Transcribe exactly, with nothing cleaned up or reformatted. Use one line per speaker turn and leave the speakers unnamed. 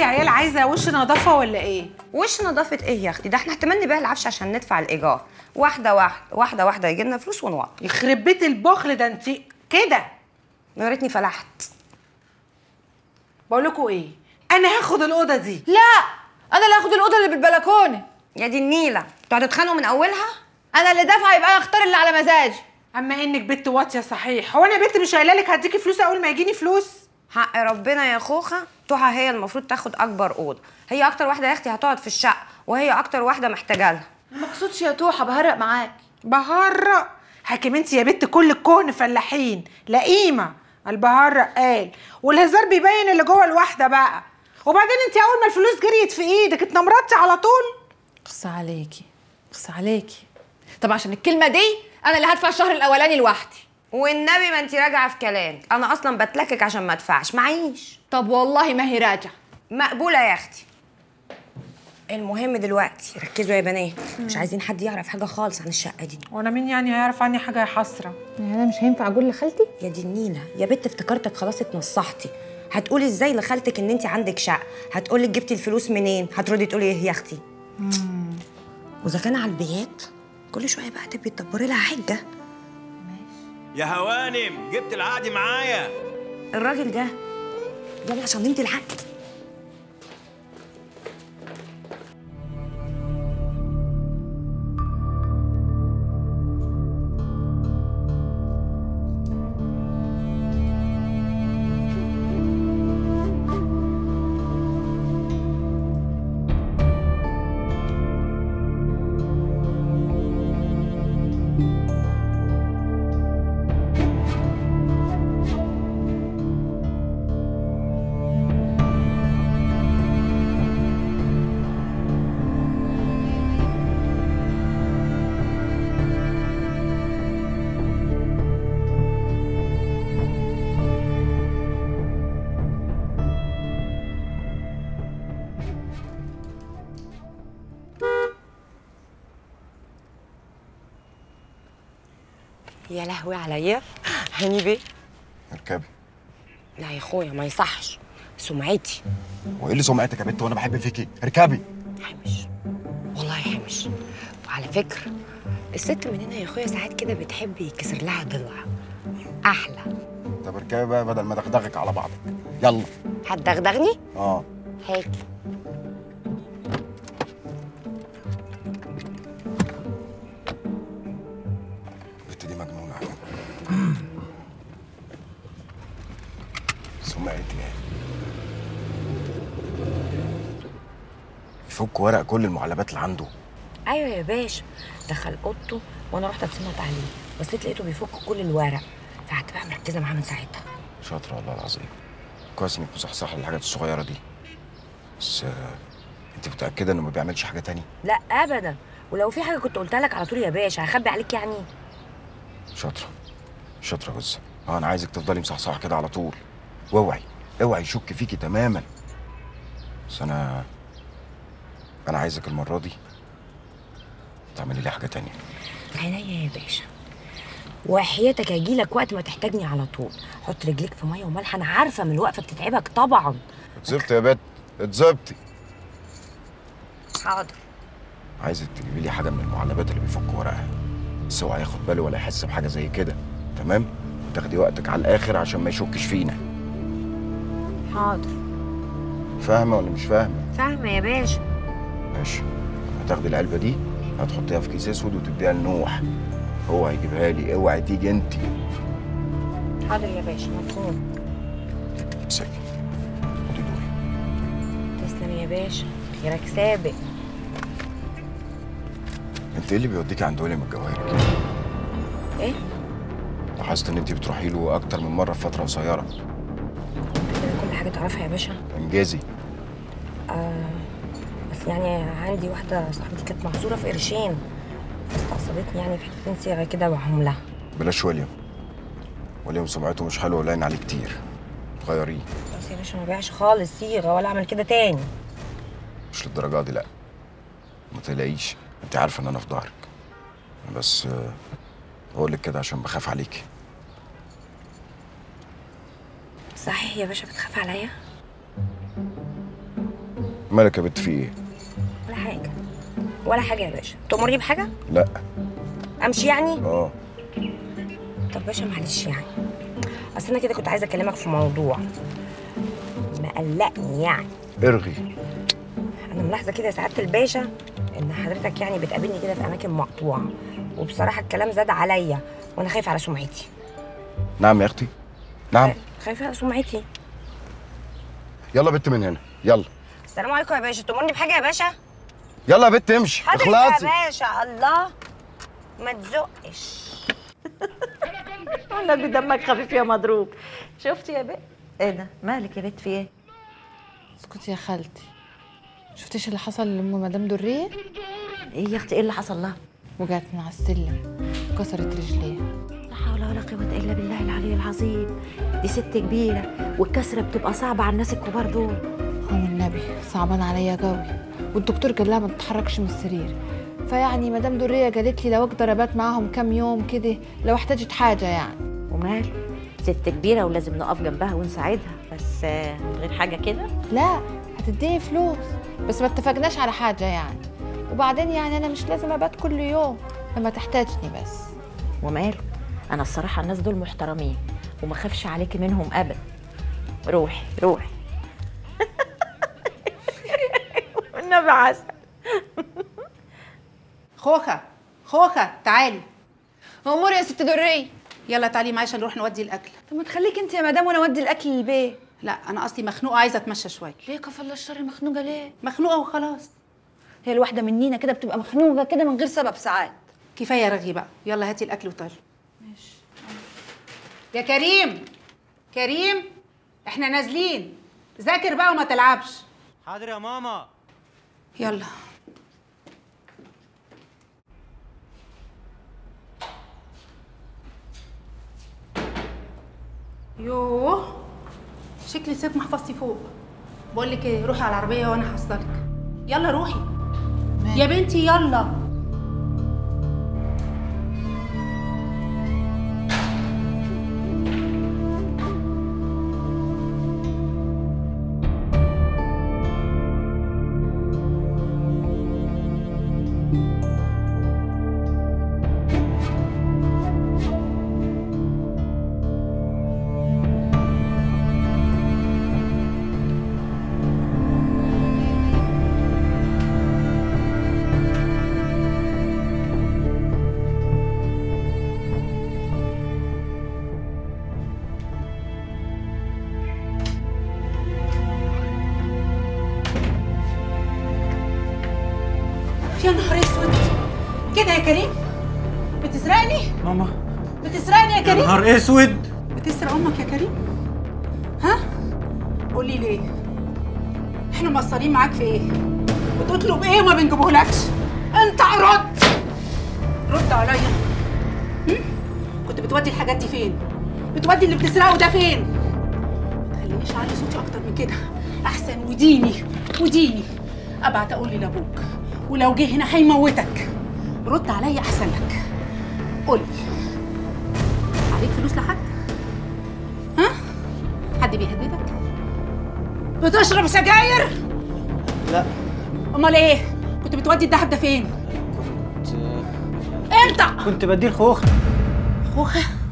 يا عيال عايزه وش نظافه ولا ايه؟
وش نظافه ايه يا اختي؟ ده احنا احتمال نبيع العفش عشان ندفع الايجار. واحده واحده واحده واحده يجي لنا فلوس ونوقف.
يخرب بيت البخل ده انت كده.
يا ريتني فلحت.
بقول لكم ايه؟ انا هاخد الاوضه دي.
لا، انا اللي هاخد الاوضه اللي بالبلكونه.
يا دي النيله، انتوا هتتخانقوا من اولها؟
انا اللي دافعه، يبقى انا اختار اللي على مزاجي.
اما انك بنت واطيه صحيح. هو انا بنت مش قايله لك هديكي فلوس اول ما يجيني فلوس؟
حق ربنا يا خوخه، توحه هي المفروض تاخد اكبر اوضه. هي اكتر واحده يا اختي هتقعد في الشقه، وهي اكتر واحده محتاجه لها.
ما اقصدش يا توحه، بهرق معاك.
بهرق؟ حاكم انت يا بنت، كل الكهن فلاحين لا قيمه. البهرق قال والهزار بيبين اللي جوه الواحده بقى. وبعدين انت اول ما الفلوس جريت في ايدك اتنمرتي على طول.
اخص عليكي، اخص عليكي. طب عشان الكلمه دي انا اللي هدفع الشهر الاولاني لوحدي.
والنبي ما انت راجعه في كلامك، انا اصلا بتلكك عشان ما ادفعش، معيش.
طب والله ما هي راجعه.
مقبوله يا اختي. المهم دلوقتي ركزوا يا بنات، مش عايزين حد يعرف حاجه خالص عن الشقه دي.
وانا مين يعني هيعرف عني حاجه يا حسره؟
يعني انا مش هينفع اقول لخالتي؟
يا دي النيله يا بنت، افتكرتك خلاص اتنصحتي. هتقولي ازاي لخالتك ان انت عندك شقه؟ هتقولك جبتي الفلوس منين؟ هتردي تقولي ايه يا اختي؟ واذا كان على البيات كل شويه بقى تبقي تدبري لها حجه.
يا هوانم، جبت العقد معايا.
الراجل ده يلا عشان انت العقد. يا لهوي عليا. هاني بيه
اركبي.
لا يا اخويا ما يصحش، سمعتي.
وايه اللي سمعتك يا بنت وانا بحب فيكي؟ اركبي.
حمش والله حمش. وعلى فكره الست مننا يا اخويا ساعات كده بتحب يكسر لها ضلع احلى.
طب اركبي بقى بدل ما دغدغك على بعضك. يلا.
هتدغدغني؟
اه
هاجي.
البت دي مجنونه. سمعتي يعني يفك ورق كل المعلبات اللي عنده.
ايوه يا باشا، دخل اوضته وانا رحت اتسمعت عليه، بصيت لقيته بيفك كل الورق، فقعدت بقى مركزه معاه من ساعتها.
شاطره والله العظيم، كويس انك مصحصحه الحاجات الصغيره دي. بس آه، انت متاكده انه ما بيعملش حاجه تاني؟
لا ابدا، ولو في حاجه كنت قلتها لك على طول يا باشا، هخبي عليك يعني؟
شاطره شاطره جوز. اه انا عايزك تفضلي مصحصحه كده على طول، واوعي اوعي يشك فيكي تماما. بس انا انا عايزك المره دي تعملي لي حاجه تانيه.
عينيا يا باشا، وحياتك هجيلك وقت ما تحتاجني على طول. حط رجليك في ميه وملح، انا عارفه من الوقفه بتتعبك طبعا.
اتظبطي يا بت، اتظبطي.
حاضر.
عايزك تجيبي لي حاجه من المعلبات اللي بيفك ورقها، بس اوعى ياخد باله ولا يحس بحاجه زي كده، تمام؟ وتاخدي وقتك على الاخر عشان ما يشكش فينا.
حاضر.
فاهمه ولا مش فاهمه؟
فاهمه يا باشا.
ماشي. هتاخدي العلبه دي هتحطيها في كيس اسود وتديها لنوح، هو هيجيبها لي، اوعي تيجي انت.
حاضر يا باشا، مفهوم.
امسكي خدي دوري.
تسلم يا باشا، خيرك سابق.
انت ايه اللي بيوديكي عند ولي من الجواهر كده؟
ايه؟
لاحظت ان انت بتروحي له اكتر من مره في فتره قصيره.
انت كده كل حاجه تعرفها يا باشا؟
انجزي.
آه بس يعني عندي واحده صاحبتي كانت محظوره في قرشين، استقصدتني يعني في حتتين صيغه كده وهم لها.
بلاش ويليام، ويليام سمعته مش حلوه ولاين عليه كتير، تغيريه.
بس يا باشا ما بيعش خالص صيغه ولا اعمل كده تاني.
مش للدرجه دي لا، ما تقلقيش، انت عارفه ان انا في ظهرك، بس بقول لك كده عشان بخاف عليكي.
صحيح يا باشا بتخاف عليا؟
مالك يا بت في ايه؟
ولا حاجه ولا حاجه يا باشا. تأمرني بحاجه؟
لا.
امشي يعني؟
اه.
طب باشا معلش يعني، اصل انا كده كنت عايزه اكلمك في موضوع مقلقني يعني.
ارغي.
انا ملاحظه كده يا سعاده الباشا ان حضرتك يعني بتقابلني كده في اماكن مقطوعه، وبصراحه الكلام زاد عليا وانا خايفه على سمعتي.
نعم يا اختي؟ نعم.
خايفه على سمعتي.
يلا بت من هنا، يلا.
السلام عليكم يا باشا. تأمرني بحاجه يا باشا؟
يلا يا بت امشي،
حاضر
اخلصي.
يا باشا. الله ما تزقش.
والنبي دمك خفيف يا مضروب. شفتي يا بنت؟ ايه ده؟ مالك يا بنت في ايه؟
اسكتي يا خالتي. شفتيش اللي حصل لام مدام دريه؟
ايه يا اختي ايه اللي حصل لها؟
وقعت من على السلم كسرت رجليها.
لا حول ولا قوة الا بالله العلي العظيم. دي ست كبيرة والكسرة بتبقى صعبة على الناس الكبار دول.
هو النبي صعبان عليا قوي، والدكتور قال لها ما تتحركش من السرير. فيعني مدام دريه قالت لي لو اقدر ابات معاهم كام يوم كده لو احتاجت حاجه يعني.
ومال؟ ست كبيرة ولازم نقف جنبها ونساعدها، بس آه، من غير حاجة كده؟
لا هتديني فلوس بس ما اتفقناش على حاجه يعني. وبعدين يعني انا مش لازم ابات كل يوم لما تحتاجني بس.
وماله؟ انا الصراحة الناس دول محترمين وما خافش عليكي منهم ابدا. روحي روحي. والنبي عسل.
خوخة خوخة تعالي.
امور يا ست دريه.
يلا تعالي معايا عشان نروح نودي الاكل.
طب ما تخليك انت يا مدام وانا اودي الاكل للبيت.
لا انا اصلي مخنوقه عايزه اتمشى شويه.
ليه كفل الشر مخنوقه ليه؟
مخنوقه وخلاص.
هي الواحده منينا كده بتبقى مخنوقه كده من غير سبب ساعات.
كفايه رغي بقى، يلا هاتي الاكل وطالع. ماشي. يا كريم كريم احنا نازلين، ذاكر بقى وما تلعبش.
حاضر يا ماما.
يلا. يوه شكلي نسيت محفظتي فوق. بقول لك ايه، روحي على العربيه وانا هحصلك. يلا روحي يا بنتي يلا. يا نهار اسود كده يا كريم؟ بتسرقني؟
ماما
بتسرقني يا
يا
كريم؟
نهار اسود.
بتسرق امك يا كريم؟ ها؟ قولي ليه؟ احنا مقصرين معاك في ايه؟ بتطلب ايه وما بنجيبهولكش؟ انت رد رد عليا. هم؟ كنت بتودي الحاجات دي فين؟ بتودي اللي بتسرقه ده فين؟ ما تخلينيش اعلي صوتي اكتر من كده، احسن وديني وديني ابعت اقول لي لابوك، ولو جه هنا هيموتك. رد عليا احسن لك. قولي عليك فلوس لحد؟ ها؟ حد بيهددك؟ بتشرب سجاير؟
لا.
امال ايه؟ كنت بتودي الدهب ده فين؟
كنت
انت
كنت بديه لخوخة.
خوخه؟